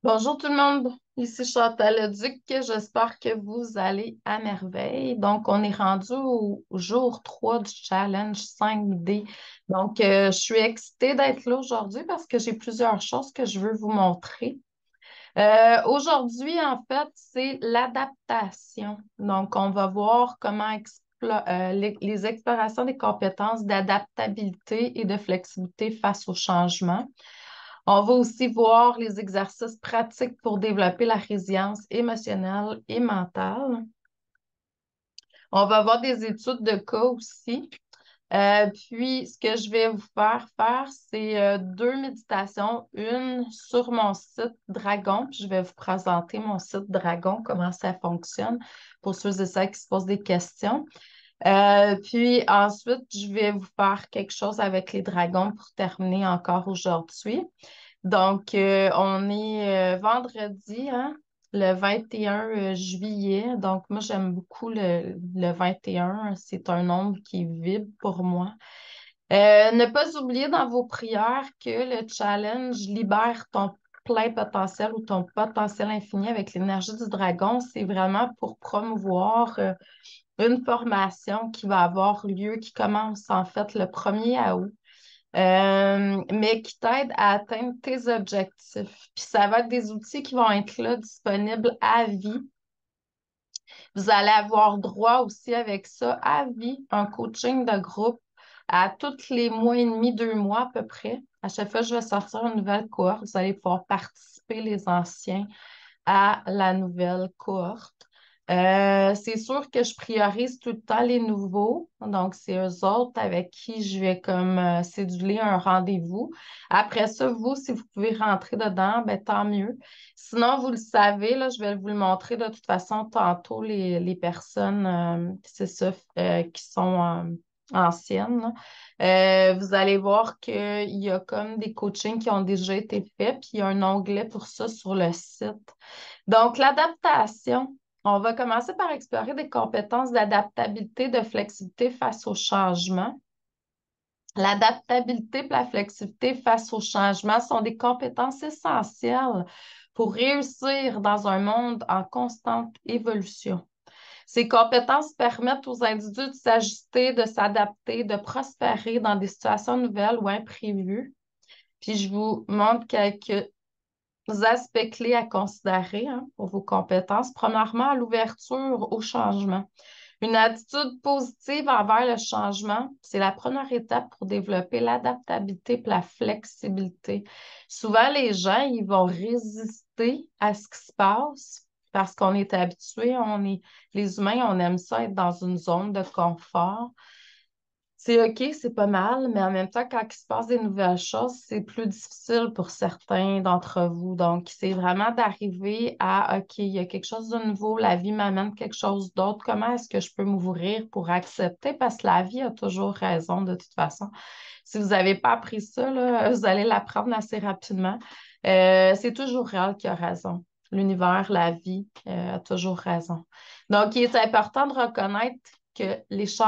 Bonjour tout le monde, ici Chantal Duc. J'espère que vous allez à merveille. Donc, on est rendu au jour 3 du challenge 5D. Donc, je suis excitée d'être là aujourd'hui parce que j'ai plusieurs choses que je veux vous montrer. Aujourd'hui, en fait, c'est l'adaptation. Donc, on va voir comment les explorations des compétences d'adaptabilité et de flexibilité face au changement. On va aussi voir les exercices pratiques pour développer la résilience émotionnelle et mentale. On va avoir des études de cas aussi. Puis, ce que je vais vous faire, c'est deux méditations, une sur mon site Dragon, puis je vais vous présenter mon site Dragon, comment ça fonctionne pour ceux et celles qui se posent des questions. Puis ensuite, je vais vous faire quelque chose avec les dragons pour terminer encore aujourd'hui. Donc, on est vendredi, hein, le 21 juillet. Donc, moi, j'aime beaucoup le 21. C'est un nombre qui vibre pour moi. Ne pas oublier dans vos prières que le challenge libère ton plein potentiel ou ton potentiel infini avec l'énergie du dragon. C'est vraiment pour promouvoir une formation qui va avoir lieu, qui commence en fait le 1er août. Mais qui t'aide à atteindre tes objectifs. Puis ça va être des outils qui vont être là disponibles à vie. Vous allez avoir droit aussi avec ça à vie, un coaching de groupe à tous les mois et demi, 2 mois à peu près. À chaque fois que je vais sortir une nouvelle cohorte, vous allez pouvoir participer, les anciens, à la nouvelle cohorte. C'est sûr que je priorise tout le temps les nouveaux. Donc, c'est eux autres avec qui je vais comme céduler un rendez-vous. Après ça, vous, si vous pouvez rentrer dedans, ben, tant mieux. Sinon, vous le savez, là, je vais vous le montrer de toute façon tantôt, les personnes, c'est ça, qui sont anciennes, là. Vous allez voir qu'il y a comme des coachings qui ont déjà été faits, puis il y a un onglet pour ça sur le site. Donc, l'adaptation. On va commencer par explorer des compétences d'adaptabilité, de flexibilité face au changement. L'adaptabilité et la flexibilité face au changement sont des compétences essentielles pour réussir dans un monde en constante évolution. Ces compétences permettent aux individus de s'ajuster, de s'adapter, de prospérer dans des situations nouvelles ou imprévues. Puis je vous montre quelques aspects clés à considérer, hein, pour vos compétences. Premièrement, l'ouverture au changement. Une attitude positive envers le changement, c'est la première étape pour développer l'adaptabilité et la flexibilité. Souvent, les gens, ils vont résister à ce qui se passe parce qu'on est habitué, les humains, on aime ça être dans une zone de confort. C'est OK, c'est pas mal, mais en même temps, quand il se passe des nouvelles choses, c'est plus difficile pour certains d'entre vous. Donc, c'est vraiment d'arriver à OK, il y a quelque chose de nouveau, la vie m'amène quelque chose d'autre. Comment est-ce que je peux m'ouvrir pour accepter? Parce que la vie a toujours raison de toute façon. Si vous n'avez pas appris ça, là, vous allez l'apprendre assez rapidement. C'est toujours réel qui a raison. L'univers, la vie, a toujours raison. Donc, il est important de reconnaître que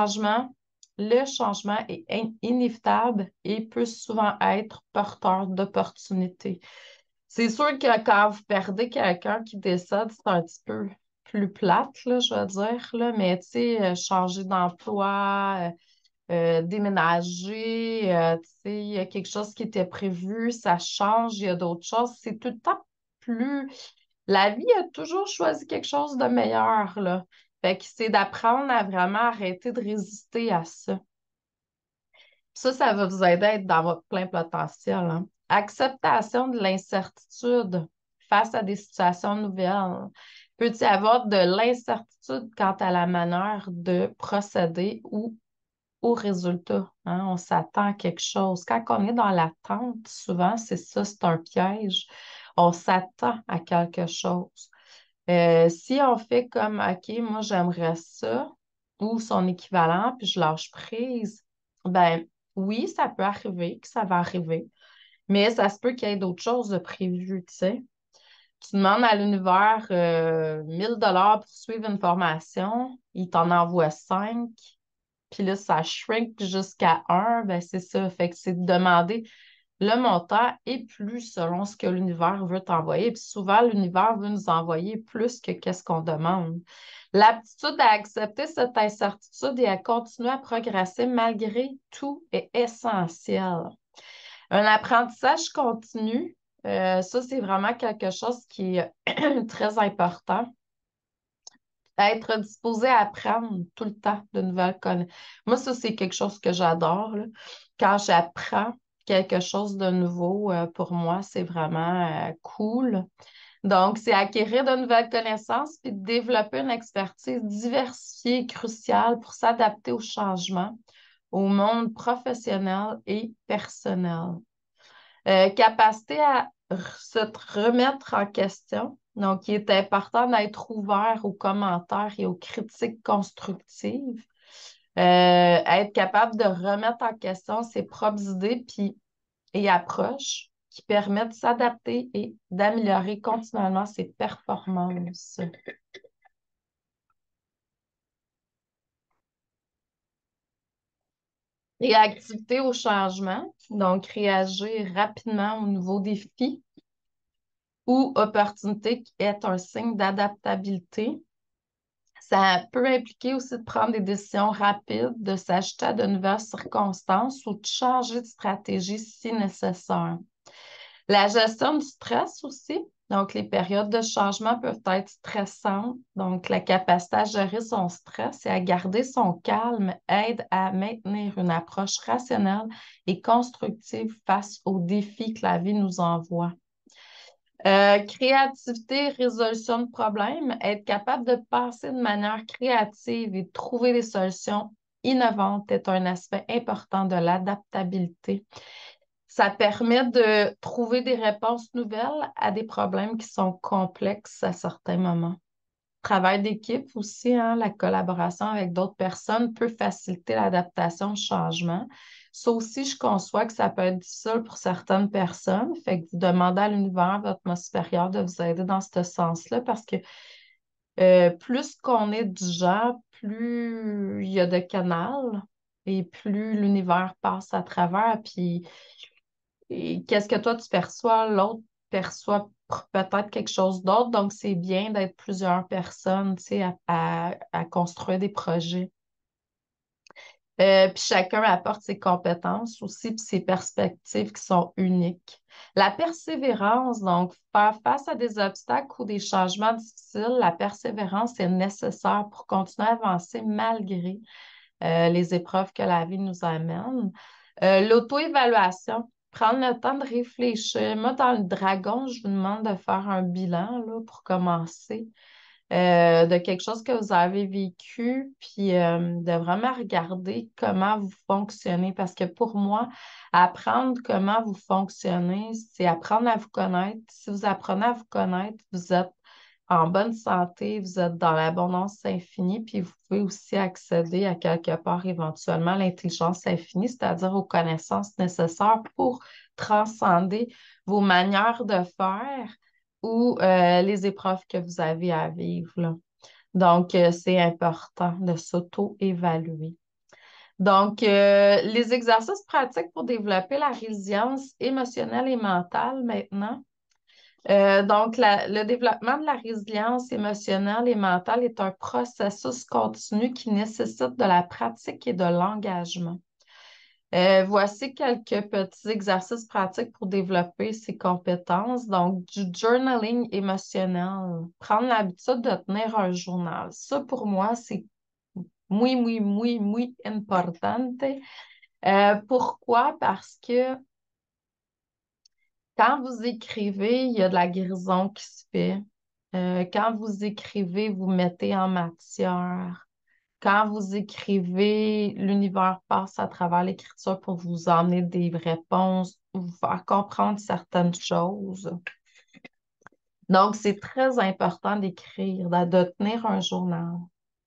le changement est inévitable et peut souvent être porteur d'opportunités. C'est sûr que quand vous perdez quelqu'un qui décède, c'est un petit peu plus plate, là, je veux dire, là, mais tu sais, changer d'emploi, déménager, tu sais, il y a quelque chose qui était prévu, ça change, il y a d'autres choses. C'est tout le temps plus. La vie a toujours choisi quelque chose de meilleur, là. Fait que c'est d'apprendre à vraiment arrêter de résister à ça. Ça va vous aider à être dans votre plein potentiel, hein. Acceptation de l'incertitude face à des situations nouvelles. Peut y avoir de l'incertitude quant à la manière de procéder ou au résultat, hein? On s'attend à quelque chose. Quand on est dans l'attente, souvent, c'est ça, c'est un piège. On s'attend à quelque chose. Si on fait comme, OK, moi, j'aimerais ça, ou son équivalent, puis je lâche prise, ben oui, ça peut arriver, que ça va arriver, mais ça se peut qu'il y ait d'autres choses de prévues, tu sais. Tu demandes à l'univers 1 000 $ pour suivre une formation, il t'en envoie 5, puis là, ça shrink jusqu'à 1, ben c'est ça. Fait que c'est de demander. le montant est plus selon ce que l'univers veut t'envoyer. Puis souvent, l'univers veut nous envoyer plus que qu'est-ce qu'on demande. L'aptitude à accepter cette incertitude et à continuer à progresser malgré tout est essentiel. Un apprentissage continu, ça, c'est vraiment quelque chose qui est très important. Être disposé à apprendre tout le temps de nouvelles connaissances. Moi, ça, c'est quelque chose que j'adore, là. Quand j'apprends quelque chose de nouveau, pour moi, c'est vraiment cool. Donc, c'est acquérir de nouvelles connaissances puis développer une expertise diversifiée et cruciale pour s'adapter aux changements au monde professionnel et personnel. Capacité à se remettre en question. Donc, il est important d'être ouvert aux commentaires et aux critiques constructives. Être capable de remettre en question ses propres idées et approches qui permettent de s'adapter et d'améliorer continuellement ses performances. Réactivité au changement, donc réagir rapidement aux nouveaux défis ou opportunité qui est un signe d'adaptabilité. Ça peut impliquer aussi de prendre des décisions rapides, de s'ajuster à de nouvelles circonstances ou de changer de stratégie si nécessaire. La gestion du stress aussi. Donc, les périodes de changement peuvent être stressantes. Donc, la capacité à gérer son stress et à garder son calme aide à maintenir une approche rationnelle et constructive face aux défis que la vie nous envoie. Créativité, résolution de problèmes, être capable de penser de manière créative et de trouver des solutions innovantes est un aspect important de l'adaptabilité. Ça permet de trouver des réponses nouvelles à des problèmes qui sont complexes à certains moments. Travail d'équipe aussi, hein, la collaboration avec d'autres personnes peut faciliter l'adaptation au changement. Ça aussi, je conçois que ça peut être difficile pour certaines personnes. Fait que vous demandez à l'univers, à votre moi supérieur, de vous aider dans ce sens-là parce que plus qu'on est du genre, plus il y a de canaux et plus l'univers passe à travers. Puis et qu'est-ce que toi tu perçois, l'autre perçoit peut-être quelque chose d'autre. Donc, c'est bien d'être plusieurs personnes, tu sais, à construire des projets. Puis chacun apporte ses compétences aussi, puis ses perspectives qui sont uniques. La persévérance, donc faire face à des obstacles ou des changements difficiles, la persévérance est nécessaire pour continuer à avancer malgré les épreuves que la vie nous amène. L'auto-évaluation, prendre le temps de réfléchir. Moi, dans le dragon, je vous demande de faire un bilan là, pour commencer de quelque chose que vous avez vécu, puis de vraiment regarder comment vous fonctionnez. Parce que pour moi, apprendre comment vous fonctionnez, c'est apprendre à vous connaître. Si vous apprenez à vous connaître, vous êtes en bonne santé, vous êtes dans l'abondance infinie, puis vous pouvez aussi accéder à quelque part éventuellement à l'intelligence infinie, c'est-à-dire aux connaissances nécessaires pour transcender vos manières de faire ou les épreuves que vous avez à vivre, là. Donc, c'est important de s'auto-évaluer. Donc, les exercices pratiques pour développer la résilience émotionnelle et mentale maintenant. Donc, le développement de la résilience émotionnelle et mentale est un processus continu qui nécessite de la pratique et de l'engagement. Voici quelques petits exercices pratiques pour développer ces compétences. Donc, du journaling émotionnel. Prendre l'habitude de tenir un journal. Ça, pour moi, c'est muy, muy, muy, muy importante. Pourquoi? Parce que quand vous écrivez, il y a de la guérison qui se fait. Quand vous écrivez, vous mettez en matière. Quand vous écrivez, l'univers passe à travers l'écriture pour vous emmener des réponses, vous faire comprendre certaines choses. Donc, c'est très important d'écrire, de tenir un journal.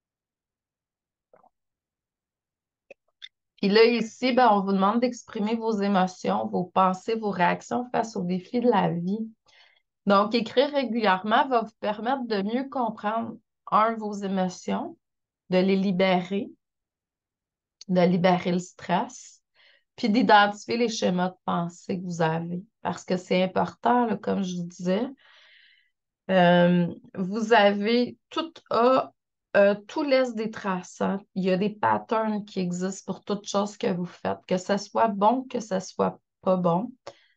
Puis là, ici, ben, on vous demande d'exprimer vos émotions, vos pensées, vos réactions face aux défis de la vie. Donc, écrire régulièrement va vous permettre de mieux comprendre, un, vos émotions, de les libérer, de libérer le stress. puis d'identifier les schémas de pensée que vous avez. Parce que c'est important, là, comme je vous disais, vous avez tout laisse des traces, hein. Il y a des patterns qui existent pour toute chose que vous faites, que ce soit bon, que ce soit pas bon.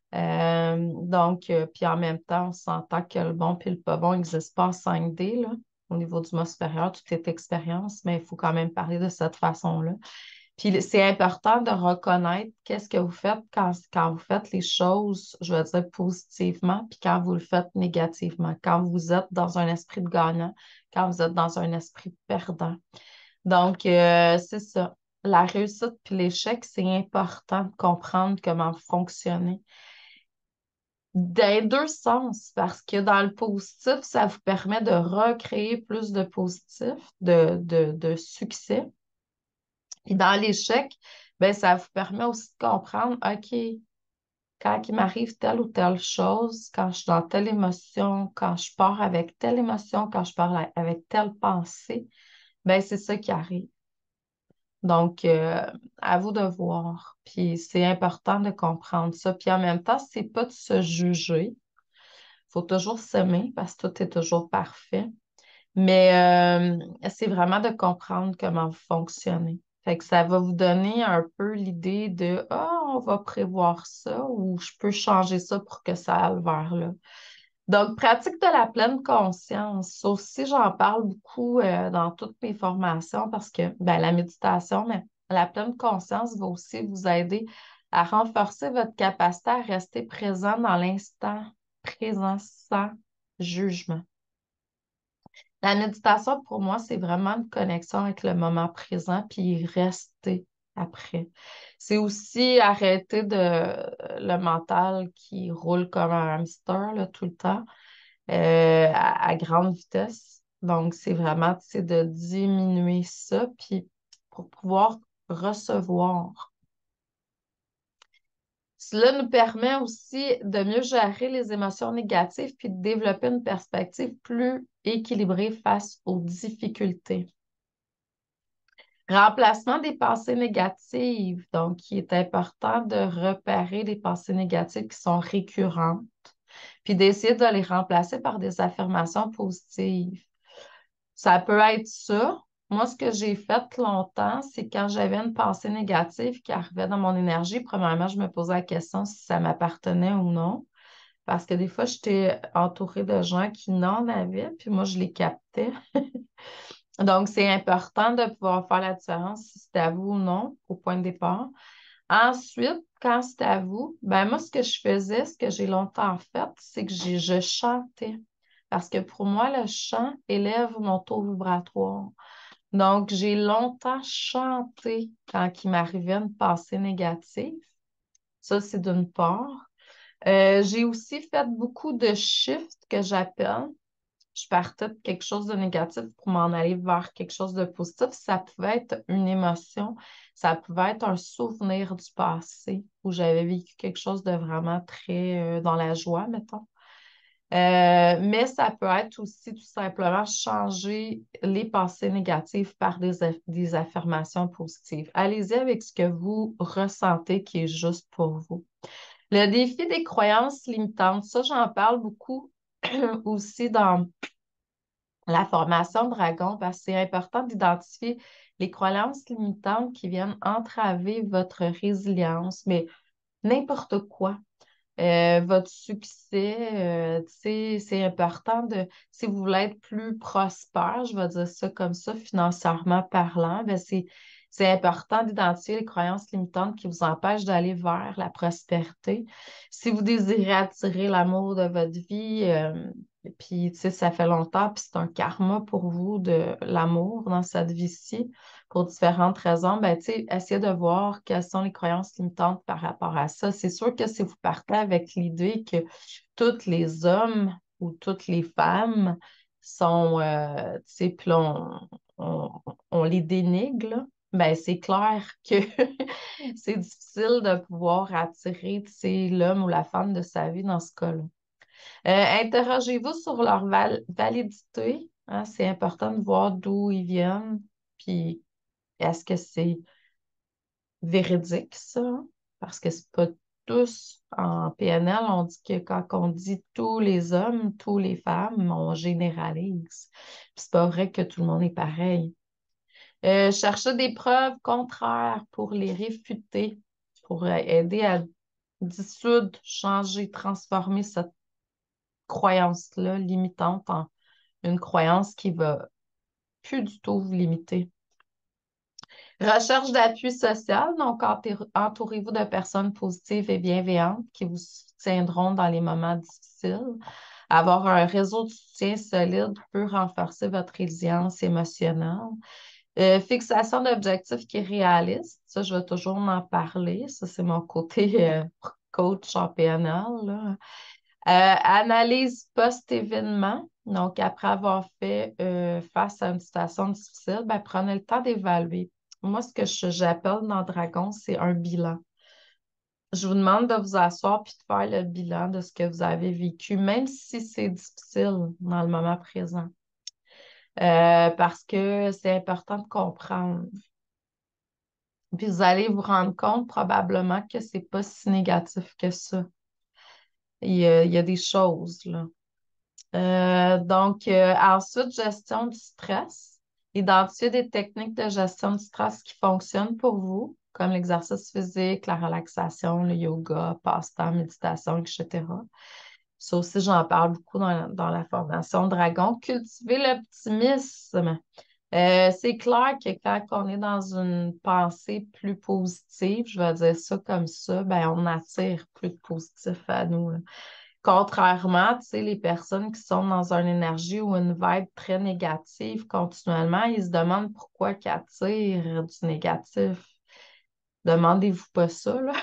Puis en même temps, on s'entend que le bon et le pas bon n'existent pas en 5D, là. Au niveau du mot supérieur, tout est expérience, mais il faut quand même parler de cette façon-là. Puis c'est important de reconnaître qu'est-ce que vous faites quand vous faites les choses, je veux dire positivement, puis quand vous le faites négativement, quand vous êtes dans un esprit de gagnant, quand vous êtes dans un esprit de perdant. Donc, c'est ça. La réussite puis l'échec, c'est important de comprendre comment fonctionner. Dans les deux sens, parce que dans le positif, ça vous permet de recréer plus de positif, de succès. Et dans l'échec, ben, ça vous permet aussi de comprendre, OK, quand il m'arrive telle ou telle chose, quand je suis dans telle émotion, quand je pars avec telle émotion, quand je pars avec telle pensée, ben, c'est ça qui arrive. Donc, à vous de voir. Puis c'est important de comprendre ça. Puis en même temps, c'est pas de se juger. Il faut toujours s'aimer parce que tout est toujours parfait. Mais c'est vraiment de comprendre comment vous fonctionnez. Fait que ça va vous donner un peu l'idée de Ah, on va prévoir ça ou je peux changer ça pour que ça aille vers là. Donc, pratique de la pleine conscience. Ça aussi, j'en parle beaucoup dans toutes mes formations parce que ben, la méditation, mais la pleine conscience va aussi vous aider à renforcer votre capacité à rester présent dans l'instant présent sans jugement. La méditation, pour moi, c'est vraiment une connexion avec le moment présent, puis y rester après. C'est aussi arrêter le mental qui roule comme un hamster là, tout le temps à grande vitesse. Donc, c'est vraiment, tu sais, de diminuer ça, puis pour pouvoir recevoir. Cela nous permet aussi de mieux gérer les émotions négatives puis de développer une perspective plus équilibrée face aux difficultés. Remplacement des pensées négatives. Donc, il est important de repérer les pensées négatives qui sont récurrentes, puis d'essayer de les remplacer par des affirmations positives. Ça peut être ça. Moi, ce que j'ai fait longtemps, c'est quand j'avais une pensée négative qui arrivait dans mon énergie, premièrement, je me posais la question si ça m'appartenait ou non. Parce que des fois, j'étais entourée de gens qui n'en avaient, puis moi, je les captais. Donc, c'est important de pouvoir faire la différence si c'est à vous ou non au point de départ. Ensuite, quand c'est à vous, ben moi, ce que je faisais, ce que j'ai longtemps fait, c'est que je chantais. Parce que pour moi, le chant élève mon taux vibratoire. Donc, j'ai longtemps chanté quand il m'arrivait une pensée négative. Ça, c'est d'une part. J'ai aussi fait beaucoup de shifts que j'appelle. Je partais de quelque chose de négatif pour m'en aller vers quelque chose de positif. Ça pouvait être une émotion, ça pouvait être un souvenir du passé où j'avais vécu quelque chose de vraiment très dans la joie, mettons. Mais ça peut être aussi tout simplement changer les pensées négatives par des affirmations positives. Allez-y avec ce que vous ressentez qui est juste pour vous. Le défi des croyances limitantes, ça, j'en parle beaucoup aussi dans la formation Dragon parce que c'est important d'identifier les croyances limitantes qui viennent entraver votre résilience, mais n'importe quoi. Votre succès, tu sais, c'est important si vous voulez être plus prospère, je vais dire ça comme ça, financièrement parlant, ben c'est important d'identifier les croyances limitantes qui vous empêchent d'aller vers la prospérité. Si vous désirez attirer l'amour de votre vie, puis tu sais, ça fait longtemps, puis c'est un karma pour vous de l'amour dans cette vie-ci, pour différentes raisons, ben, tu sais, essayez de voir quelles sont les croyances limitantes par rapport à ça. C'est sûr que si vous partez avec l'idée que tous les hommes ou toutes les femmes sont, tu sais, puis là, on, on les dénigre, là, ben, c'est clair que c'est difficile de pouvoir attirer, tu sais, l'homme ou la femme de sa vie dans ce cas-là. Interrogez-vous sur leur validité, hein. C'est important de voir d'où ils viennent, puis est-ce que c'est véridique, ça? parce que c'est pas tous en PNL, on dit que quand on dit tous les hommes, tous les femmes, on généralise. Puis c'est pas vrai que tout le monde est pareil. Chercher des preuves contraires pour les réfuter, pour aider à dissoudre, changer, transformer cette croyance-là limitante en une croyance qui va plus du tout vous limiter. Recherche d'appui social, donc entourez-vous de personnes positives et bienveillantes qui vous soutiendront dans les moments difficiles. Avoir un réseau de soutien solide peut renforcer votre résilience émotionnelle. Fixation d'objectifs qui est réaliste, ça, je vais toujours en parler. Ça, c'est mon côté coach en PNL, là. Analyse post-événement. Donc, après avoir fait face à une situation difficile, ben, prenez le temps d'évaluer. Moi, ce que j'appelle dans Dragon, c'est un bilan. Je vous demande de vous asseoir puis de faire le bilan de ce que vous avez vécu, même si c'est difficile dans le moment présent. Parce que c'est important de comprendre. Puis vous allez vous rendre compte probablement que c'est pas si négatif que ça. Il y a des choses, là. Ensuite, gestion du stress. Identifier des techniques de gestion du stress qui fonctionnent pour vous, comme l'exercice physique, la relaxation, le yoga, passe-temps, méditation, etc. Ça aussi, j'en parle beaucoup dans la formation Dragon. Cultiver l'optimisme. C'est clair que quand on est dans une pensée plus positive, je vais dire ça comme ça, ben, on attire plus de positif à nous, là. Contrairement, tu sais, les personnes qui sont dans une énergie ou une vibe très négative continuellement, ils se demandent pourquoi ils attirent du négatif. Demandez-vous pas ça, là.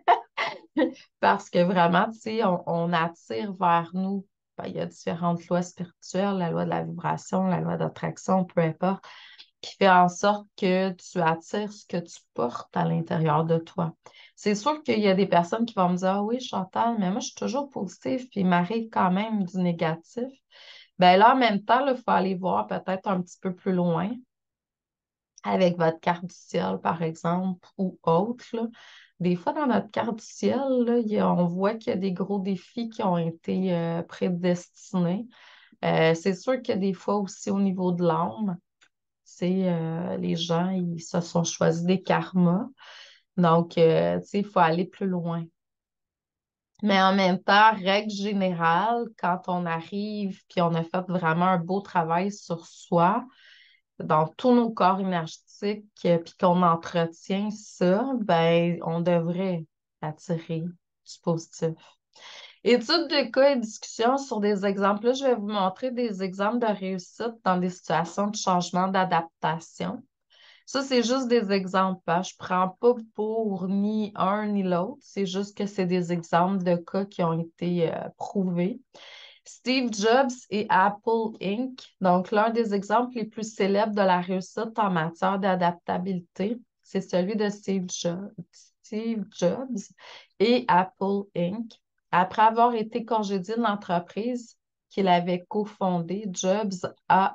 Parce que vraiment, tu sais, on attire vers nous. Ben, il y a différentes lois spirituelles, la loi de la vibration, la loi d'attraction, peu importe, qui fait en sorte que tu attires ce que tu portes à l'intérieur de toi. C'est sûr qu'il y a des personnes qui vont me dire, ah oui, Chantal, mais moi, je suis toujours positive, puis il m'arrive quand même du négatif. Ben là, en même temps, il faut aller voir peut-être un petit peu plus loin avec votre carte du ciel, par exemple, ou autre, là. Des fois, dans notre carte du ciel, là, on voit qu'il y a des gros défis qui ont été prédestinés. C'est sûr que des fois aussi au niveau de l'âme, les gens, ils se sont choisis des karmas. Donc, il faut aller plus loin. Mais en même temps, règle générale, quand on arrive puis on a fait vraiment un beau travail sur soi, dans tous nos corps énergétiques, puis qu'on entretient ça, ben, on devrait attirer du positif. Études de cas et discussions sur des exemples. Là, je vais vous montrer des exemples de réussite dans des situations de changement d'adaptation. Ça, c'est juste des exemples, hein. Je ne prends pas pour ni un ni l'autre. C'est juste que c'est des exemples de cas qui ont été prouvés. Steve Jobs et Apple Inc. Donc, l'un des exemples les plus célèbres de la réussite en matière d'adaptabilité, c'est celui de Steve Jobs et Apple Inc. Après avoir été congédié de l'entreprise qu'il avait cofondée, Jobs a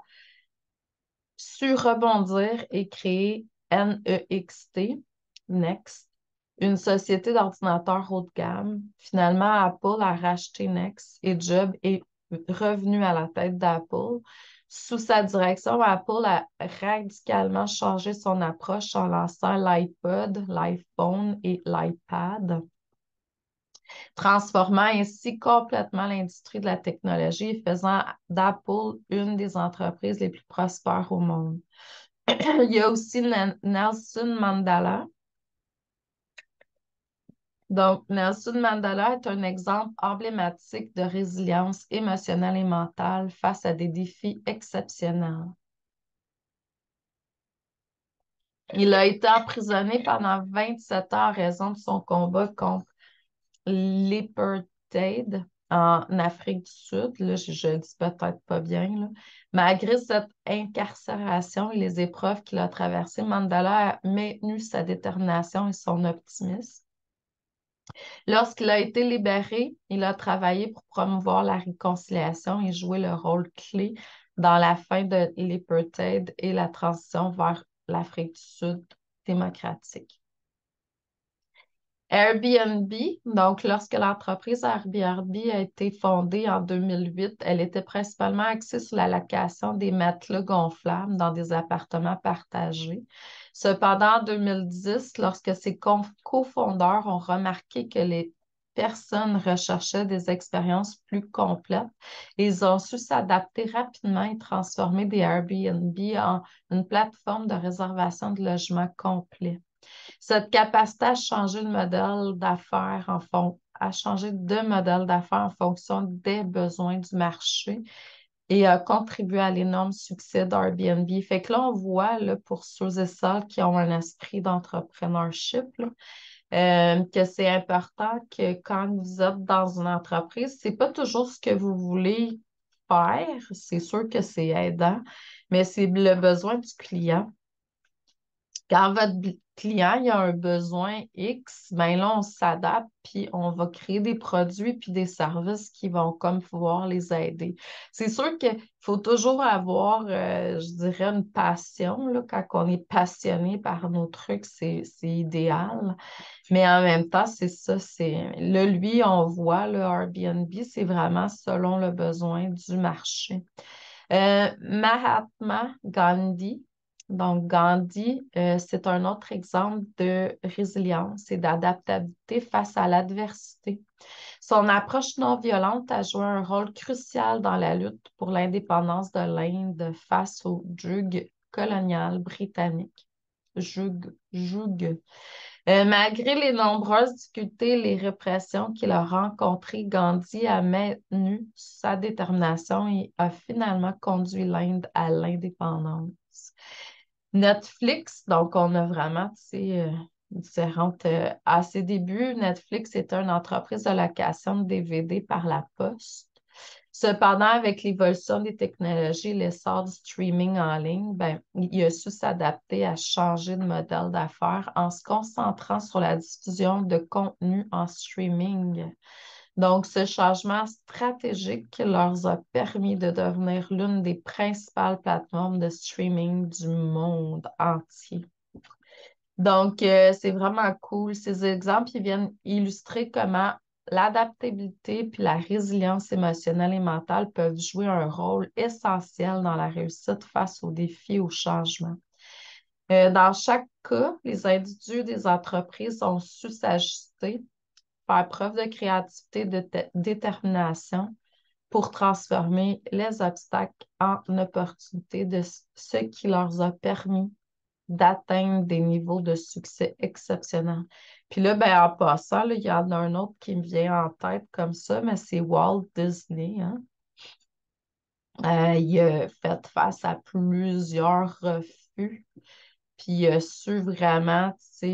su rebondir et créer NEXT, Next, une société d'ordinateurs haut de gamme. Finalement, Apple a racheté Next et Jobs est revenu à la tête d'Apple. Sous sa direction, Apple a radicalement changé son approche en lançant l'iPod, l'iPhone et l'iPad, transformant ainsi complètement l'industrie de la technologie et faisant d'Apple une des entreprises les plus prospères au monde. Il y a aussi Nelson Mandela. Donc, Nelson Mandela est un exemple emblématique de résilience émotionnelle et mentale face à des défis exceptionnels. Il a été emprisonné pendant 27 ans en raison de son combat contre l'apartheid en Afrique du Sud. Là, je le dis peut-être pas bien, là. Malgré cette incarcération et les épreuves qu'il a traversées, Mandela a maintenu sa détermination et son optimisme. Lorsqu'il a été libéré, il a travaillé pour promouvoir la réconciliation et jouer le rôle clé dans la fin de l'apartheid et la transition vers l'Afrique du Sud démocratique. Airbnb, donc lorsque l'entreprise Airbnb a été fondée en 2008, elle était principalement axée sur la location des matelas gonflables dans des appartements partagés. Cependant, en 2010, lorsque ses cofondeurs ont remarqué que les personnes recherchaient des expériences plus complètes, ils ont su s'adapter rapidement et transformer des Airbnb en une plateforme de réservation de logements complet. Cette capacité à changer le modèle d'affaires à changer de modèle d'affaires en fonction des besoins du marché et a contribué à l'énorme succès d'Airbnb. Fait que là, on voit, là, pour ceux et celles qui ont un esprit d'entrepreneurship, là, que c'est important que quand vous êtes dans une entreprise, c'est pas toujours ce que vous voulez faire. C'est sûr que c'est aidant, mais c'est le besoin du client. Quand votre client il a un besoin X, ben là, on s'adapte, puis on va créer des produits puis des services qui vont comme pouvoir les aider. C'est sûr qu'il faut toujours avoir, je dirais, une passion, là. Quand on est passionné par nos trucs, c'est idéal. Mais en même temps, c'est ça, là, lui, on voit, le Airbnb, c'est vraiment selon le besoin du marché. Mahatma Gandhi. Donc, Gandhi, c'est un autre exemple de résilience et d'adaptabilité face à l'adversité. Son approche non violente a joué un rôle crucial dans la lutte pour l'indépendance de l'Inde face au joug colonial britannique. Joug. Malgré les nombreuses difficultés et les répressions qu'il a rencontrées, Gandhi a maintenu sa détermination et a finalement conduit l'Inde à l'indépendance. Netflix, donc on a vraiment, tu sais, différentes. À ses débuts, Netflix était une entreprise de location de DVD par la poste. Cependant, avec l'évolution des technologies et l'essor du streaming en ligne, ben, il a su s'adapter à changer de modèle d'affaires en se concentrant sur la diffusion de contenu en streaming. Donc, ce changement stratégique leur a permis de devenir l'une des principales plateformes de streaming du monde entier. Donc, c'est vraiment cool. Ces exemples, ils viennent illustrer comment l'adaptabilité puis la résilience émotionnelle et mentale peuvent jouer un rôle essentiel dans la réussite face aux défis et aux changements. Dans chaque cas, les individus des entreprises ont su s'ajuster, faire preuve de créativité, de détermination pour transformer les obstacles en opportunités, de ce qui leur a permis d'atteindre des niveaux de succès exceptionnels. Puis là, ben, en passant, là, il y en a un autre qui me vient en tête comme ça, mais c'est Walt Disney, hein. Il a fait face à plusieurs refus, puis il a su vraiment,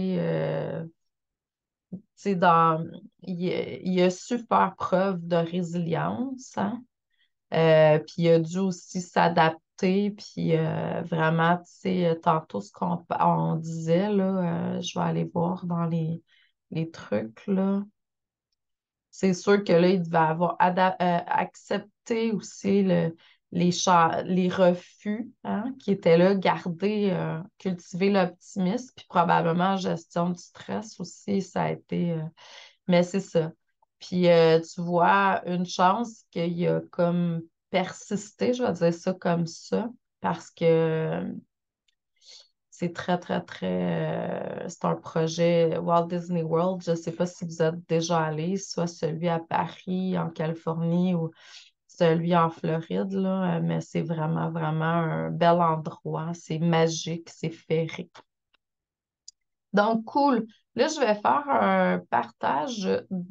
tu sais, il a su faire preuve de résilience, hein. Puis il a dû aussi s'adapter, puis vraiment, tu sais, tantôt ce qu'on on disait, là, je vais aller voir dans les trucs, là. C'est sûr que là, il devait avoir accepté aussi les refus, hein, qui étaient là, garder, cultiver l'optimisme, puis probablement gestion du stress aussi, ça a été. Mais c'est ça. Puis tu vois, une chance qu'il a comme persisté, je vais dire ça comme ça, parce que c'est très, très, très. C'est un projet Walt Disney World. Je ne sais pas si vous êtes déjà allé, soit celui à Paris, en Californie, ou celui en Floride, là, mais c'est vraiment, vraiment un bel endroit. C'est magique, c'est féerique. Donc, cool. Là, je vais faire un partage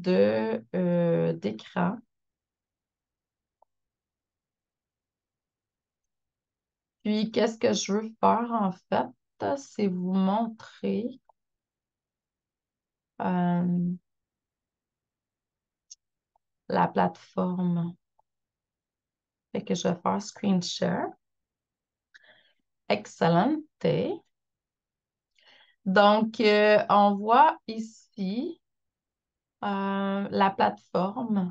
d'écran. Puis, qu'est-ce que je veux faire en fait? C'est vous montrer euh, la plateforme. Fait que je vais faire screen share. Excellent. Donc, on voit ici la plateforme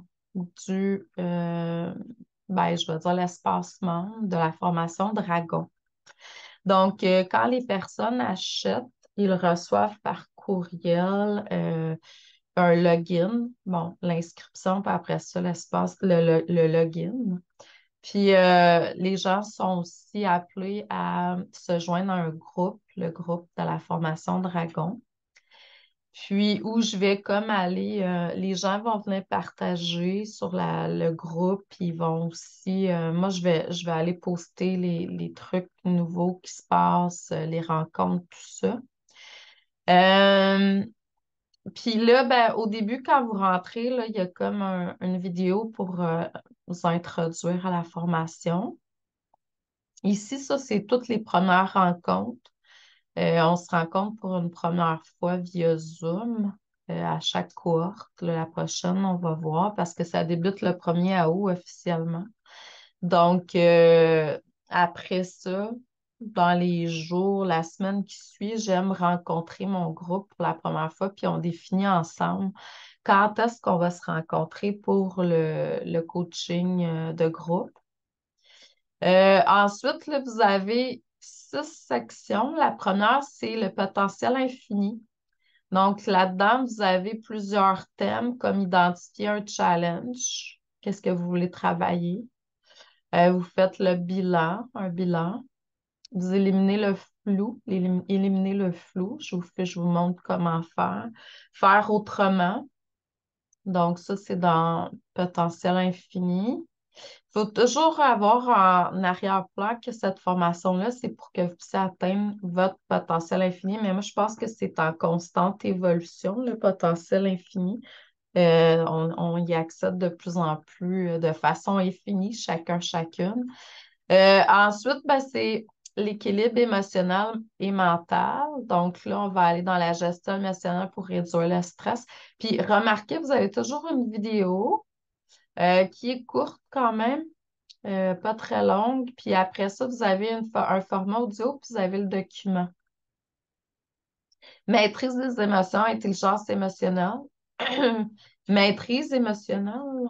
ben, je vais dire l'espace membre de la formation Dragon. Donc, quand les personnes achètent ils reçoivent par courriel un login. Bon, l'inscription, puis après ça, l'espace, le login. Puis les gens sont aussi appelés à se joindre à un groupe, le groupe de la formation Dragon. Puis où je vais comme aller, les gens vont venir partager sur le groupe, puis ils vont aussi, moi je vais aller poster les trucs nouveaux qui se passent, les rencontres, tout ça. Euh, Puis là, ben, au début, quand vous rentrez, là, il y a comme une vidéo pour vous introduire à la formation. Ici, ça, c'est toutes les premières rencontres. On se rencontre pour une première fois via Zoom à chaque cohorte. Là, la prochaine, on va voir parce que ça débute le 1er août officiellement. Donc, après ça, dans les jours, la semaine qui suit, j'aime rencontrer mon groupe pour la première fois, puis on définit ensemble quand est-ce qu'on va se rencontrer pour le coaching de groupe. Ensuite, là, vous avez 6 sections. La première, c'est le potentiel infini. Donc, là-dedans, vous avez plusieurs thèmes comme identifier un challenge. Qu'est-ce que vous voulez travailler? Vous faites le bilan, un bilan. Vous éliminez le flou, éliminez le flou. Je vous montre comment faire. Faire autrement. Donc, ça, c'est dans potentiel infini. Il faut toujours avoir en arrière-plan que cette formation-là, c'est pour que vous puissiez atteindre votre potentiel infini. Mais moi, je pense que c'est en constante évolution, le potentiel infini. On y accède de plus en plus de façon infinie, chacun, chacune. Ensuite, ben, c'est l'équilibre émotionnel et mental. Donc là, on va aller dans la gestion émotionnelle pour réduire le stress. Puis remarquez, vous avez toujours une vidéo qui est courte quand même, pas très longue. Puis après ça, vous avez un format audio, puis vous avez le document. Maîtrise des émotions, intelligence émotionnelle. Maîtrise émotionnelle.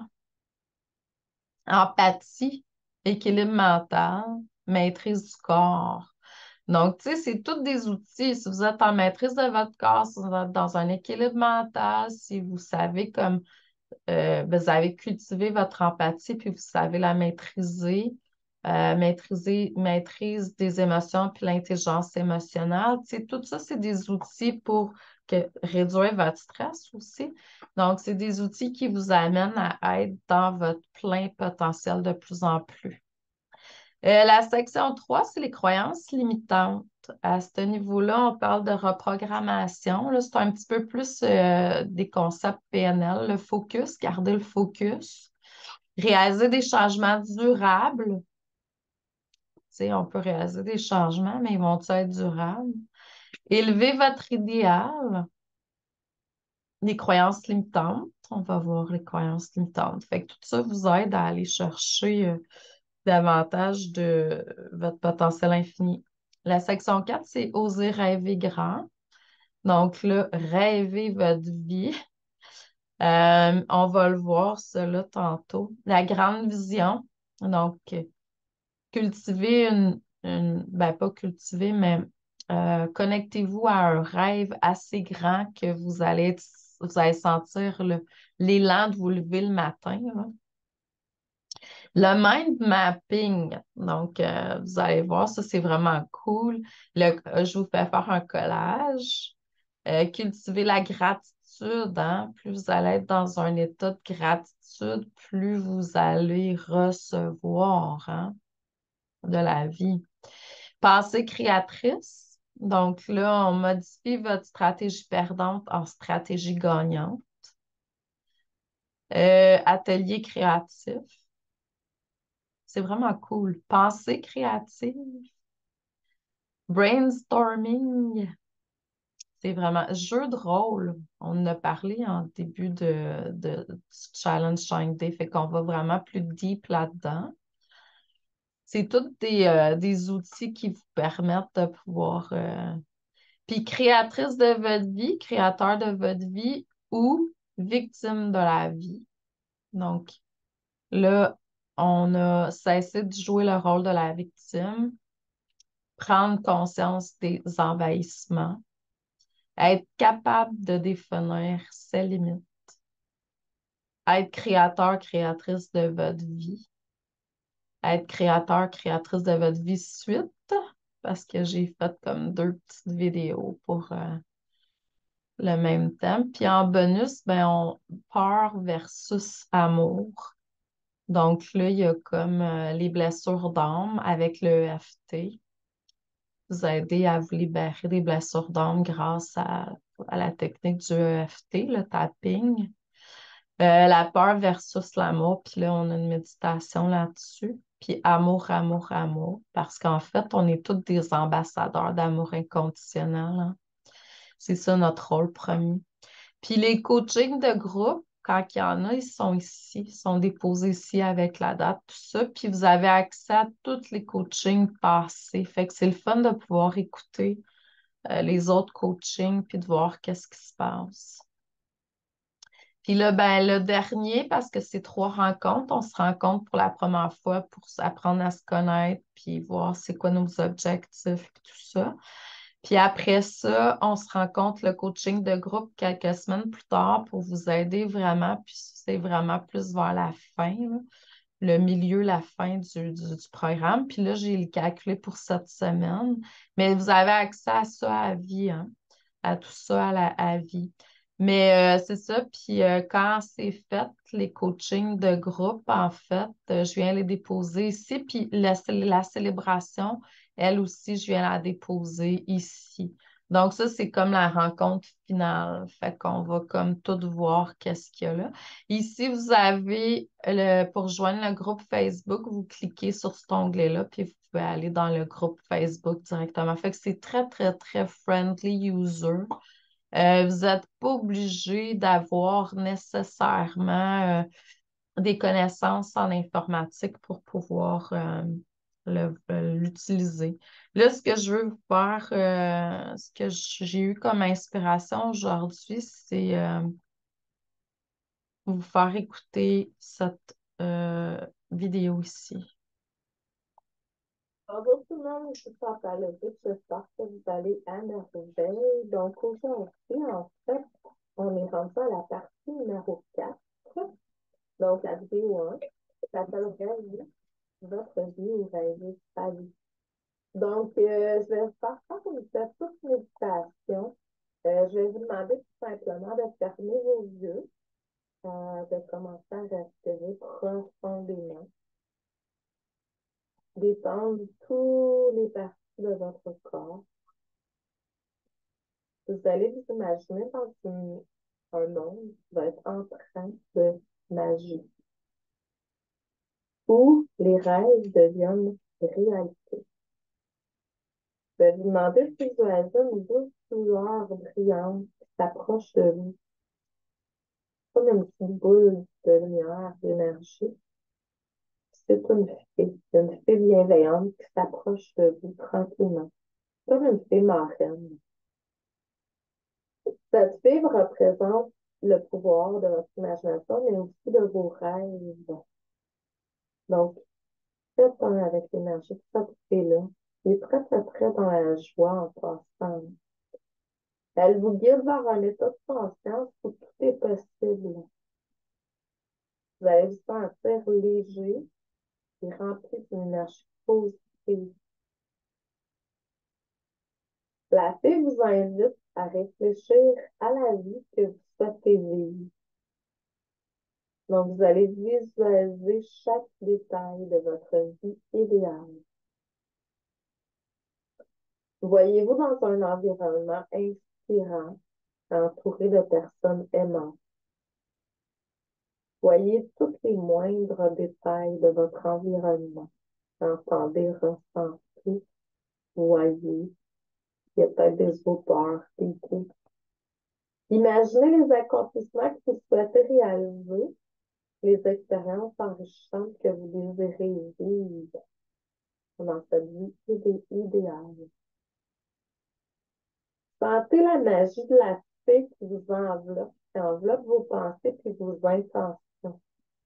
Empathie, équilibre mental, maîtrise du corps. Donc, tu sais, c'est tous des outils. Si vous êtes en maîtrise de votre corps, si vous êtes dans un équilibre mental, si vous savez comme vous avez cultivé votre empathie puis vous savez la maîtriser, maîtrise des émotions puis l'intelligence émotionnelle. Tu sais, tout ça, c'est des outils pour réduire votre stress aussi. Donc, c'est des outils qui vous amènent à être dans votre plein potentiel de plus en plus. La section 3, c'est les croyances limitantes. À ce niveau-là, on parle de reprogrammation. Là, c'est un petit peu plus des concepts PNL, le focus, garder le focus, réaliser des changements durables. Tu sais, on peut réaliser des changements, mais ils vont être durables? Élever votre idéal, les croyances limitantes. On va voir les croyances limitantes. Fait que tout ça vous aide à aller chercher davantage de votre potentiel infini. La section 4, c'est oser rêver grand. Donc là, rêver votre vie. On va le voir, cela, tantôt. La grande vision. Donc, cultiver ben pas cultiver, mais connectez-vous à un rêve assez grand que vous allez sentir l'élan de vous lever le matin, là. Le mind mapping, donc vous allez voir, ça c'est vraiment cool. Je vous fais faire un collage. Cultiver la gratitude, hein. Plus vous allez être dans un état de gratitude, plus vous allez recevoir, hein, de la vie. Pensée créatrice, donc là, on modifie votre stratégie perdante en stratégie gagnante. Atelier créatif. C'est vraiment cool. Pensée créative. Brainstorming. C'est vraiment jeu de rôle. On en a parlé en début du Challenge Shine Day, fait qu'on va vraiment plus deep là-dedans. C'est tous des outils qui vous permettent de pouvoir. Puis créatrice de votre vie, créateur de votre vie ou victime de la vie. Donc là, on a cessé de jouer le rôle de la victime, prendre conscience des envahissements. Être capable de définir ses limites. Être créateur, créatrice de votre vie. Être créateur, créatrice de votre vie suite, parce que j'ai fait comme deux petites vidéos pour le même thème. Puis en bonus, ben, on peur versus amour. Donc là, il y a comme les blessures d'âme avec le EFT. Vous aider à vous libérer des blessures d'âme grâce à la technique du EFT, le tapping. La peur versus l'amour, puis là, on a une méditation là-dessus. Puis amour, amour, amour, parce qu'en fait, on est tous des ambassadeurs d'amour inconditionnel, hein. C'est ça notre rôle premier. Puis les coachings de groupe, quand il y en a, ils sont ici, ils sont déposés ici avec la date, tout ça. Puis vous avez accès à tous les coachings passés. Fait que c'est le fun de pouvoir écouter les autres coachings puis de voir qu'est-ce qui se passe. Puis là, ben, le dernier, parce que c'est 3 rencontres, on se rencontre pour la première fois pour apprendre à se connaître puis voir c'est quoi nos objectifs et tout ça. Puis après ça, on se rencontre le coaching de groupe quelques semaines plus tard pour vous aider vraiment. Puis c'est vraiment plus vers la fin, là, le milieu, la fin du programme. Puis là, j'ai le calculé pour cette semaine. Mais vous avez accès à ça à vie, hein, à tout ça à vie. Mais c'est ça. Puis quand c'est fait, les coachings de groupe, en fait, je viens les déposer ici. Puis la célébration, elle aussi, je viens la déposer ici. Donc, ça, c'est comme la rencontre finale. Fait qu'on va comme tout voir qu'est-ce qu'il y a là. Ici, vous avez pour joindre le groupe Facebook, vous cliquez sur cet onglet-là, puis vous pouvez aller dans le groupe Facebook directement. Fait que c'est très, très, très friendly user. Vous n'êtes pas obligé d'avoir nécessairement des connaissances en informatique pour pouvoir l'utiliser. Là, ce que je veux vous faire, ce que j'ai eu comme inspiration aujourd'hui, c'est vous faire écouter cette vidéo ici. Bonjour tout le monde, je suis Chantal Leduc, j'espère que vous allez à merveille. Donc aujourd'hui, en fait, on est rendu à la partie numéro 4. Donc la vidéo 1, ça s'appelle Rêver votre vie ou rêver sa vie. Donc, je vais vous faire faire une petite méditation. Je vais vous demander tout simplement de fermer vos yeux, de commencer à respirer profondément, détendre tous les parties de votre corps. Vous allez vous imaginer dans un monde qui va être empreint de magie, où les rêves deviennent réalité. Je vais vous demander de visualiser une douce lueur brillante qui s'approche de vous, comme une petite boule de lumière, d'énergie. C'est une fée bienveillante qui s'approche de vous tranquillement, comme une fée marraine. Cette fée représente le pouvoir de votre imagination, mais aussi de vos rêves. Donc, faites un avec l'énergie de cette fée-là. Il est très, très, très dans la joie en passant. Elle vous guide vers un état de conscience où tout est possible. Vous allez vous sentir léger et rempli d'une énergie positive. La fée vous invite à réfléchir à la vie que vous souhaitez vivre. Donc, vous allez visualiser chaque détail de votre vie idéale. Voyez-vous dans un environnement inspirant, entouré de personnes aimantes. Voyez tous les moindres détails de votre environnement. Entendez, ressentez, voyez. Il y a peut-être des odeurs, des goûts. Imaginez les accomplissements que vous souhaitez réaliser, les expériences enrichissantes que vous désirez vivre dans cette vie idéale. Sentez la magie de la fée qui vous enveloppe, qui enveloppe vos pensées et vos intentions.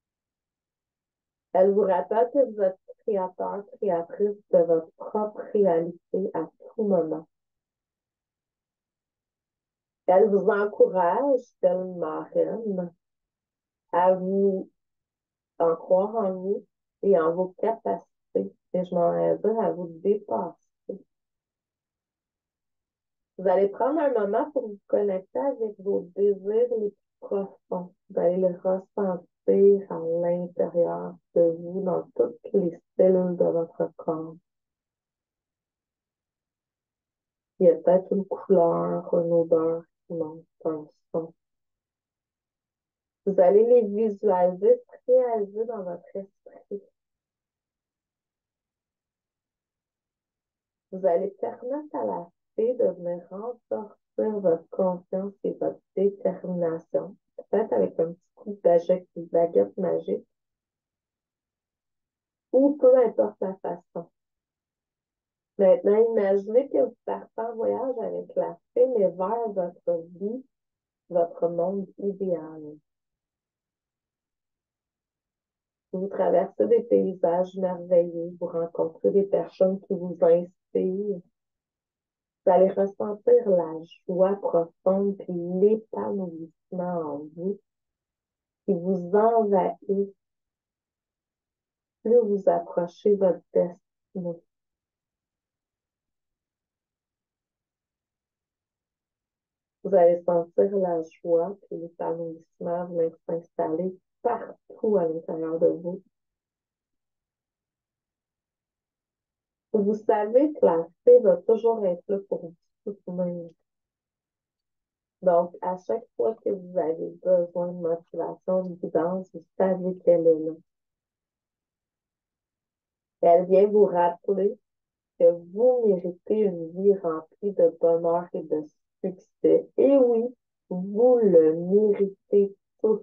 Elle vous rappelle que vous êtes créateur, créatrice de votre propre réalité à tout moment. Elle vous encourage, telle marraine, à vous en croire en vous et en vos capacités. Et je m'en vais dire à vous dépasser. Vous allez prendre un moment pour vous connecter avec vos désirs les plus profonds. Vous allez les ressentir à l'intérieur de vous, dans toutes les cellules de votre corps. Il y a peut-être une couleur, une odeur qui monte, un son. Vous allez les visualiser, réaliser dans votre esprit. Vous allez permettre à la fée de venir renforcer votre confiance et votre détermination. Peut-être avec un petit coup de baguette magique ou peu importe la façon. Maintenant, imaginez que vous partez en voyage avec la fée, mais vers votre vie, votre monde idéal. Vous traversez des paysages merveilleux, vous rencontrez des personnes qui vous inspirent. Vous allez ressentir la joie profonde et l'épanouissement en vous qui vous envahit plus vous approchez votre destinée. Vous allez sentir la joie et l'épanouissement venir s'installer partout à l'intérieur de vous. Vous savez que la fée va toujours être là pour vous soutenir. Donc, à chaque fois que vous avez besoin de motivation, de guidance, vous savez qu'elle est là. Elle vient vous rappeler que vous méritez une vie remplie de bonheur et de succès. Et oui, vous le méritez tous.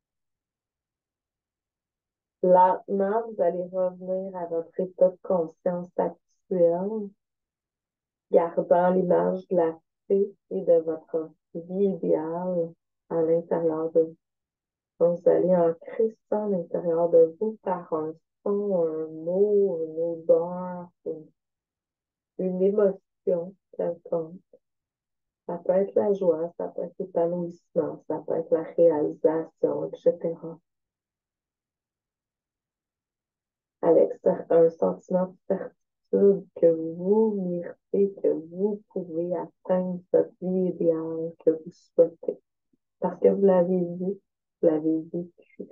Lentement, vous allez revenir à votre état de conscience actuel, gardant l'image de la fée et de votre vie idéale à l'intérieur de vous. Donc, vous allez ancrer ça à l'intérieur de vous par un son, un mot, une odeur, une émotion quelconque. Ça peut être la joie, ça peut être l'épanouissement, ça peut être la réalisation, etc. Avec un sentiment de certitude que vous méritez, que vous pouvez atteindre cette vie idéale que vous souhaitez. Parce que vous l'avez vu, vous l'avez vécu.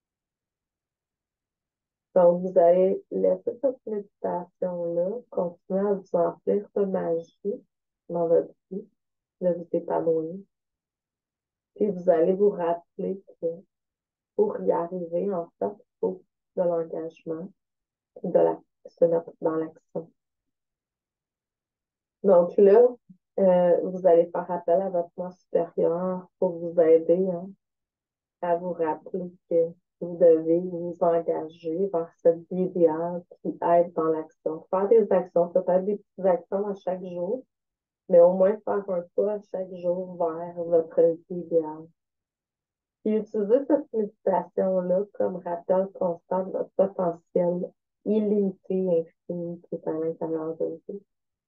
Donc, vous allez laisser cette méditation-là continuer à vous emplir de magie dans votre vie, de vous épanouir. Puis vous allez vous rappeler que pour y arriver, en fait, il faut de l'engagement et de se mettre dans l'action. Donc là, vous allez faire appel à votre moi supérieur pour vous aider à vous rappeler que vous devez vous engager vers cette vie idéale qui aide dans l'action. Faire des actions, peut-être des petites actions à chaque jour, mais au moins faire un pas à chaque jour vers votre vie idéale. Puis utilisez cette méditation-là comme rappel constant de votre potentiel illimité et infini qui est à l'intérieur de vous.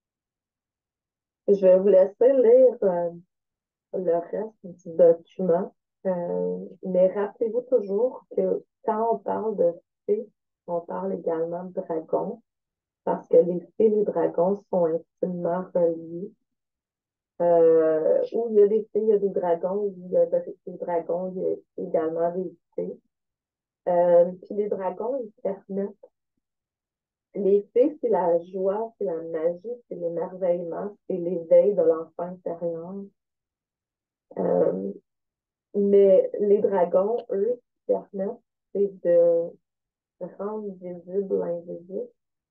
Je vais vous laisser lire le reste du document. Mais rappelez-vous toujours que quand on parle de fées, on parle également de dragons, parce que les fées et les dragons sont intimement reliés. Où il y a des fées, il y a des dragons, où il y a des dragons, il y a également des fées. Puis les dragons, ils permettent. Les fées, c'est la joie, c'est la magie, c'est l'émerveillement, c'est l'éveil de l'enfant intérieur. Euh, Mais les dragons, eux, ce qu'ils permettent, c'est de rendre visible l'invisible.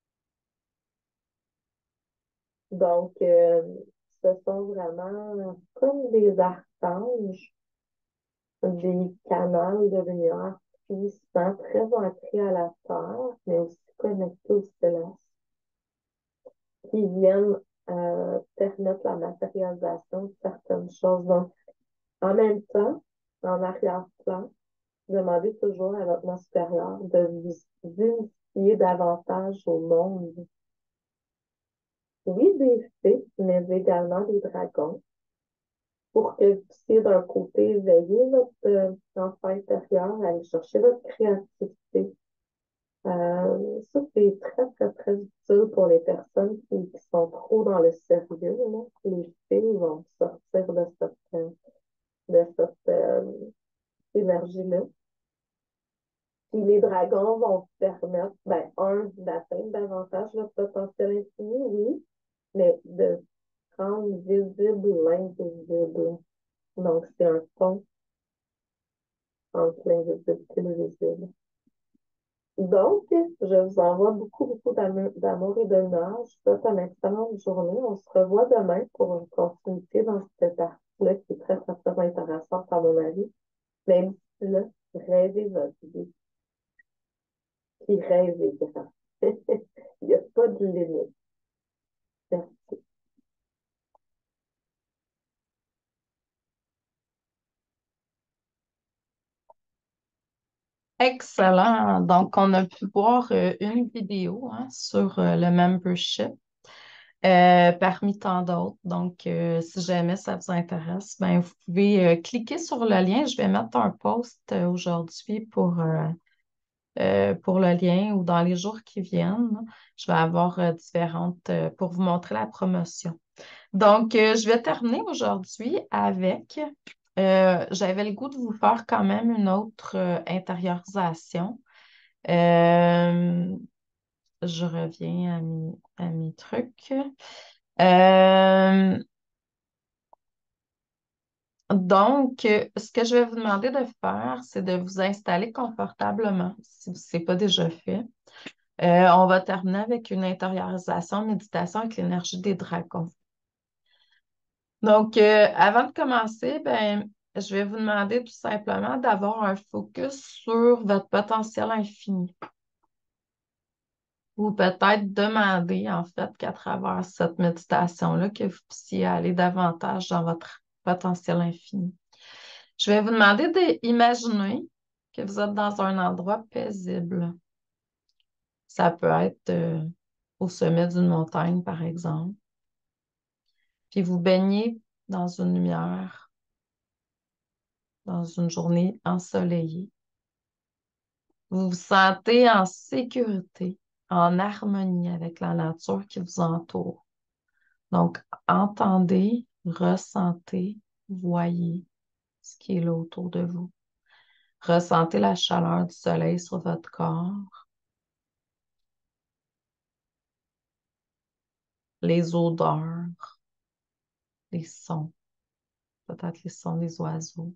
Donc, ce sont vraiment comme des archanges, des canaux de lumière puissants, très ancrés à la terre, mais aussi connectés au céleste, qui viennent permettre la matérialisation de certaines choses. Donc, en même temps, en arrière-plan, demandez toujours à votre moi supérieur de vous initier davantage au monde. Oui, des fées, mais également des dragons. pour que vous puissiez d'un côté éveiller votre enfant intérieur, aller chercher votre créativité. Ça, c'est très, très, très utile pour les personnes qui sont trop dans le sérieux, là. Les filles vont sortir de cette énergie-là. Puis les dragons vont permettre, ben, d'atteindre davantage votre potentiel infini, oui, mais de rendre visible l'invisible. Donc, c'est un pont entre l'invisible et le visible. Donc, je vous envoie beaucoup, beaucoup d'amour et de lumière. Je vous souhaite une excellente journée. On se revoit demain pour une continuité dans cette partie-là qui est très, très, très intéressante à mon avis. Même si là, rêvez votre vie. Puis rêvez grand. Il n'y a pas de limite. Merci. Excellent. Donc, on a pu voir une vidéo hein, sur le membership parmi tant d'autres. Donc, si jamais ça vous intéresse, ben, vous pouvez cliquer sur le lien. Je vais mettre un post aujourd'hui pour le lien ou dans les jours qui viennent. Je vais avoir différentes pour vous montrer la promotion. Donc, je vais terminer aujourd'hui avec, j'avais le goût de vous faire quand même une autre intériorisation. Euh, je reviens à mes trucs. Euh, donc, ce que je vais vous demander de faire, c'est de vous installer confortablement, si ce n'est pas déjà fait. On va terminer avec une intériorisation, méditation avec l'énergie des dragons. Donc, avant de commencer, ben, je vais vous demander tout simplement d'avoir un focus sur votre potentiel infini. Ou peut-être demander, en fait, qu'à travers cette méditation-là, que vous puissiez aller davantage dans votre potentiel infini. Je vais vous demander d'imaginer que vous êtes dans un endroit paisible. Ça peut être au sommet d'une montagne, par exemple. Puis vous baignez dans une lumière, dans une journée ensoleillée. Vous vous sentez en sécurité, en harmonie avec la nature qui vous entoure. Donc, entendez, ressentez, voyez ce qui est là autour de vous. Ressentez la chaleur du soleil sur votre corps, les odeurs, les sons, peut-être les sons des oiseaux,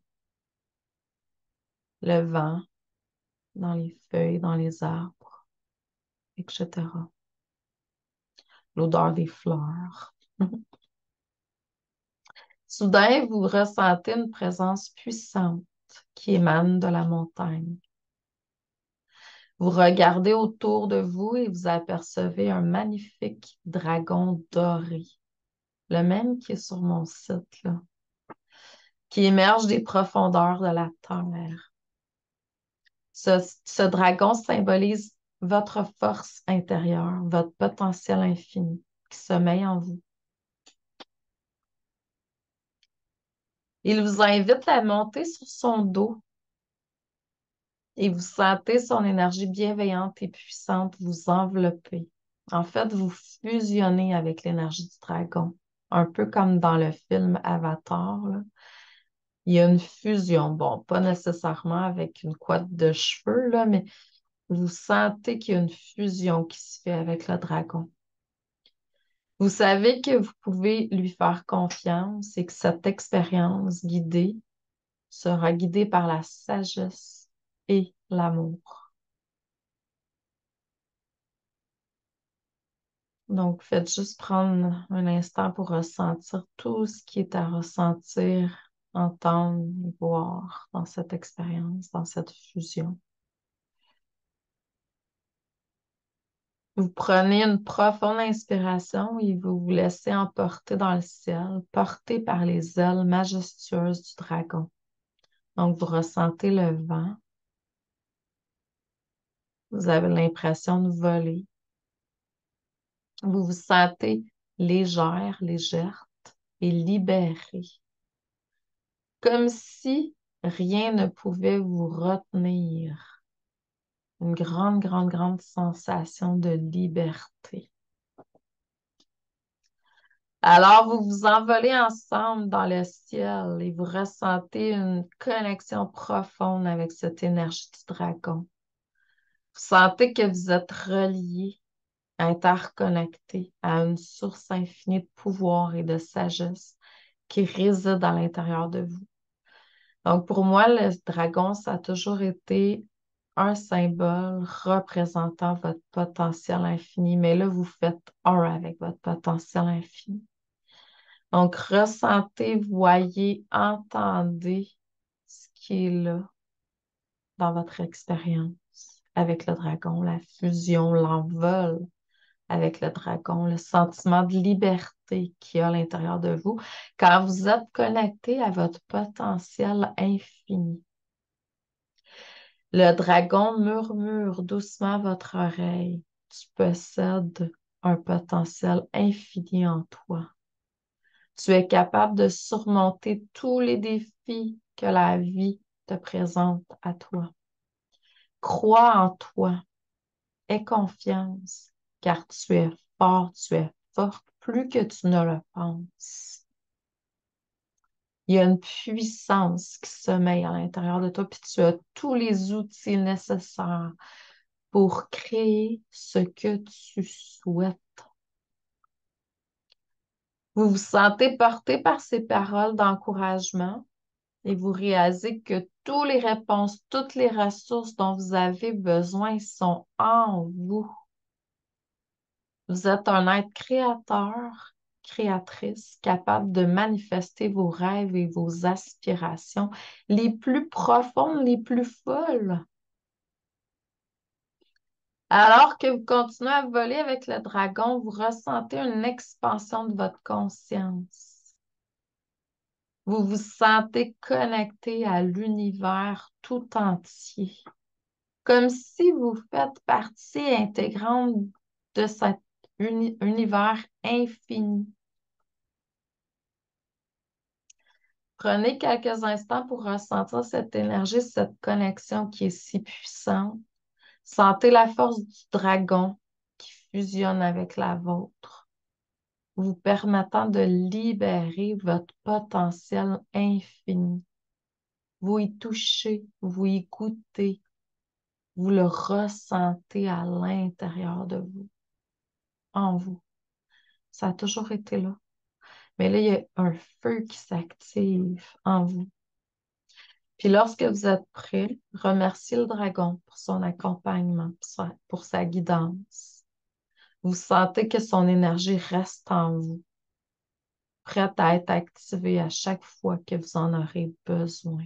le vent dans les feuilles, dans les arbres, etc. L'odeur des fleurs. Soudain, vous ressentez une présence puissante qui émane de la montagne. Vous regardez autour de vous et vous apercevez un magnifique dragon doré, le même qui est sur mon site, là, qui émerge des profondeurs de la terre. Ce dragon symbolise votre force intérieure, votre potentiel infini qui sommeille en vous. Il vous invite à monter sur son dos et vous sentez son énergie bienveillante et puissante vous envelopper. En fait, vous fusionnez avec l'énergie du dragon, un peu comme dans le film Avatar, là. Il y a une fusion, bon, pas nécessairement avec une couette de cheveux, là, mais vous sentez qu'il y a une fusion qui se fait avec le dragon. Vous savez que vous pouvez lui faire confiance et que cette expérience guidée sera guidée par la sagesse et l'amour. Donc, faites juste prendre un instant pour ressentir tout ce qui est à ressentir, entendre, voir dans cette expérience, dans cette fusion. Vous prenez une profonde inspiration et vous vous laissez emporter dans le ciel, porté par les ailes majestueuses du dragon. Donc, vous ressentez le vent. Vous avez l'impression de voler. Vous vous sentez légère, légère et libérée. comme si rien ne pouvait vous retenir. Une grande, grande, grande sensation de liberté. Alors, vous vous envolez ensemble dans le ciel et vous ressentez une connexion profonde avec cette énergie du dragon. Vous sentez que vous êtes reliés, interconnectés à une source infinie de pouvoir et de sagesse qui réside à l'intérieur de vous. Donc, pour moi, le dragon, ça a toujours été un symbole représentant votre potentiel infini, mais là, vous faites un avec votre potentiel infini. Donc, ressentez, voyez, entendez ce qui est là dans votre expérience avec le dragon, la fusion, l'envol avec le dragon, le sentiment de liberté qu'il y a à l'intérieur de vous quand vous êtes connecté à votre potentiel infini. Le dragon murmure doucement à votre oreille. Tu possèdes un potentiel infini en toi. Tu es capable de surmonter tous les défis que la vie te présente à toi. Crois en toi. Aie confiance, car tu es fort, tu es forte, plus que tu ne le penses. Il y a une puissance qui sommeille à l'intérieur de toi, puis tu as tous les outils nécessaires pour créer ce que tu souhaites. Vous vous sentez porté par ces paroles d'encouragement et vous réalisez que toutes les réponses, toutes les ressources dont vous avez besoin sont en vous. Vous êtes un être créateur, créatrice, capable de manifester vos rêves et vos aspirations les plus profondes, les plus folles. Alors que vous continuez à voler avec le dragon, vous ressentez une expansion de votre conscience. Vous vous sentez connecté à l'univers tout entier, comme si vous faites partie intégrante de cet univers infini. Prenez quelques instants pour ressentir cette énergie, cette connexion qui est si puissante. Sentez la force du dragon qui fusionne avec la vôtre, vous permettant de libérer votre potentiel infini. Vous y touchez, vous y goûtez, vous le ressentez à l'intérieur de vous, en vous. Ça a toujours été là. Mais là, il y a un feu qui s'active en vous. Puis lorsque vous êtes prêt, remerciez le dragon pour son accompagnement, pour sa guidance. Vous sentez que son énergie reste en vous, prête à être activée à chaque fois que vous en aurez besoin.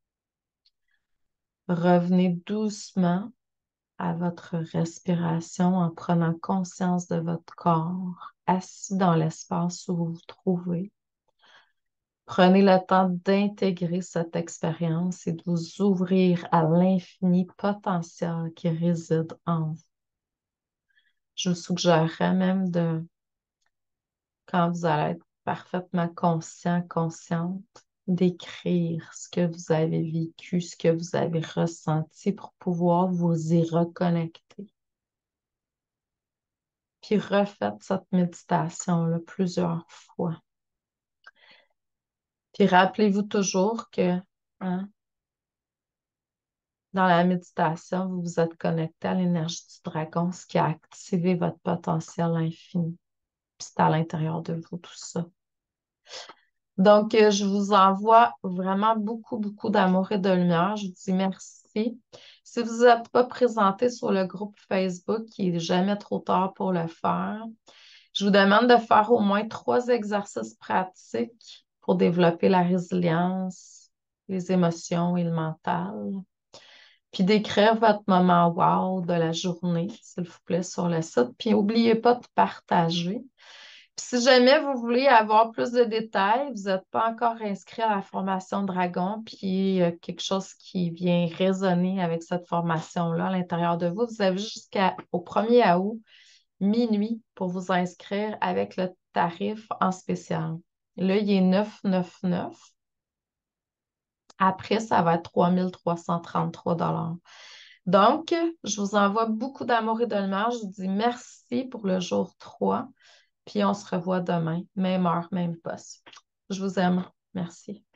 Revenez doucement à votre respiration en prenant conscience de votre corps, assis dans l'espace où vous vous trouvez. Prenez le temps d'intégrer cette expérience et de vous ouvrir à l'infini potentiel qui réside en vous. Je vous suggérerais même quand vous allez être parfaitement conscient, consciente, d'écrire ce que vous avez vécu, ce que vous avez ressenti pour pouvoir vous y reconnecter. Puis refaites cette méditation-là plusieurs fois. Puis rappelez-vous toujours que hein, dans la méditation, vous vous êtes connecté à l'énergie du dragon, ce qui a activé votre potentiel infini. Puis c'est à l'intérieur de vous tout ça. Donc, je vous envoie vraiment beaucoup, beaucoup d'amour et de lumière. Je vous dis merci. Si vous n'êtes pas présenté sur le groupe Facebook, il n'est jamais trop tard pour le faire. Je vous demande de faire au moins 3 exercices pratiques pour développer la résilience, les émotions et le mental. Puis d'écrire votre moment wow de la journée, s'il vous plaît, sur le site. Puis n'oubliez pas de partager. Puis si jamais vous voulez avoir plus de détails, vous n'êtes pas encore inscrit à la formation Dragon, puis quelque chose qui vient résonner avec cette formation-là à l'intérieur de vous, vous avez jusqu'au 1er août, minuit, pour vous inscrire avec le tarif en spécial. Là, il est 9,99. Après, ça va être 3 333 $. Donc, je vous envoie beaucoup d'amour et de lumière. Je vous dis merci pour le jour 3. Puis on se revoit demain, même heure, même poste. Je vous aime. Merci.